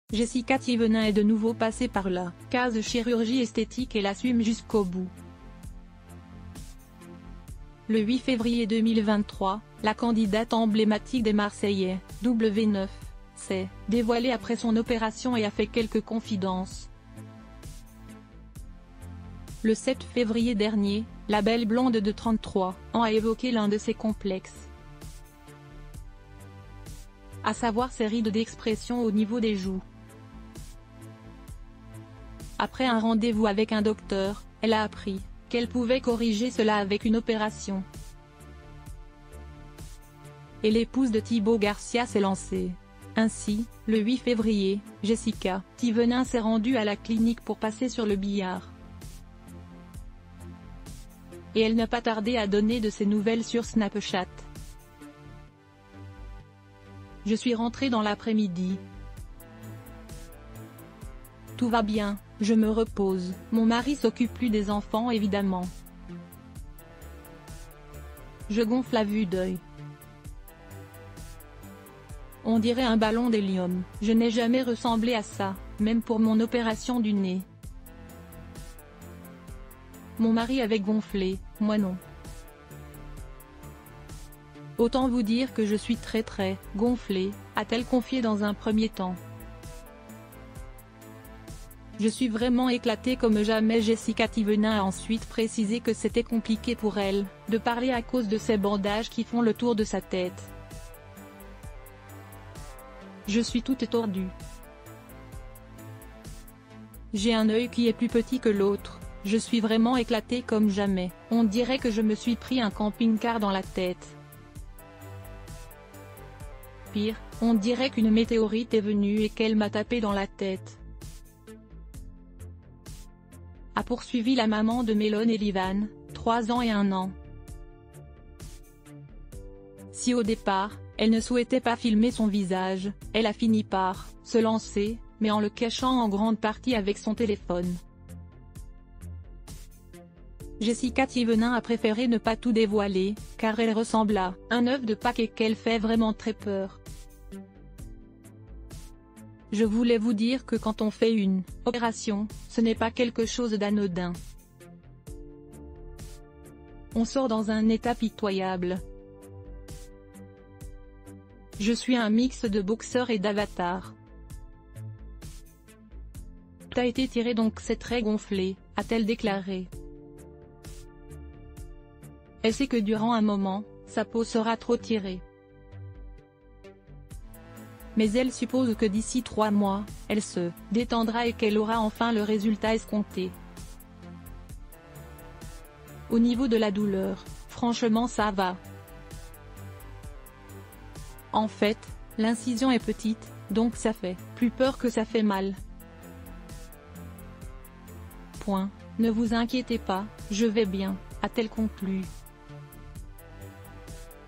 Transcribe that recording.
Jessica Thivenin est de nouveau passée par la case chirurgie esthétique et l'assume jusqu'au bout. Le 8 février 2023, la candidate emblématique des Marseillais, W9, s'est dévoilée après son opération et a fait quelques confidences. Le 7 février dernier, la belle blonde de 33 ans a évoqué l'un de ses complexes, à savoir ses rides d'expression au niveau des joues. Après un rendez-vous avec un docteur, elle a appris qu'elle pouvait corriger cela avec une opération. Et l'épouse de Thibaut Garcia s'est lancée. Ainsi, le 8 février, Jessica Thivenin s'est rendue à la clinique pour passer sur le billard. Et elle n'a pas tardé à donner de ses nouvelles sur Snapchat. Je suis rentrée dans l'après-midi. Tout va bien, je me repose, mon mari s'occupe plus des enfants évidemment. Je gonfle à vue d'œil. On dirait un ballon d'hélium, je n'ai jamais ressemblé à ça, même pour mon opération du nez. Mon mari avait gonflé, moi non. Autant vous dire que je suis très gonflée, a-t-elle confié dans un premier temps. Je suis vraiment éclatée comme jamais. Jessica Thivenin a ensuite précisé que c'était compliqué pour elle de parler à cause de ces bandages qui font le tour de sa tête. Je suis toute tordue. J'ai un œil qui est plus petit que l'autre, je suis vraiment éclatée comme jamais, on dirait que je me suis pris un camping-car dans la tête. Pire, on dirait qu'une météorite est venue et qu'elle m'a tapé dans la tête. A poursuivi la maman de Mélone et Livan, 3 ans et 1 an. Si au départ, elle ne souhaitait pas filmer son visage, elle a fini par se lancer, mais en le cachant en grande partie avec son téléphone. Jessica Thivenin a préféré ne pas tout dévoiler, car elle ressemble à un œuf de Pâques et qu'elle fait vraiment très peur. Je voulais vous dire que quand on fait une opération, ce n'est pas quelque chose d'anodin. On sort dans un état pitoyable. Je suis un mix de boxeur et d'avatar. Tout a été tiré donc c'est très gonflé, a-t-elle déclaré. Elle sait que durant un moment, sa peau sera trop tirée. Mais elle suppose que d'ici 3 mois, elle se détendra et qu'elle aura enfin le résultat escompté. Au niveau de la douleur, franchement ça va. En fait, l'incision est petite, donc ça fait plus peur que ça fait mal. Ne vous inquiétez pas, je vais bien, a-t-elle conclu.